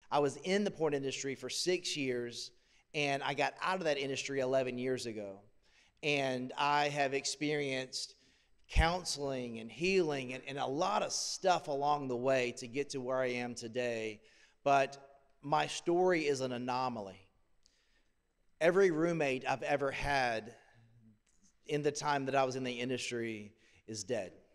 I was in the porn industry for 6 years, and I got out of that industry 11 years ago. And I have experienced counseling and healing and a lot of stuff along the way to get to where I am today. But my story is an anomaly. Every roommate I've ever had in the time that I was in the industry is dead.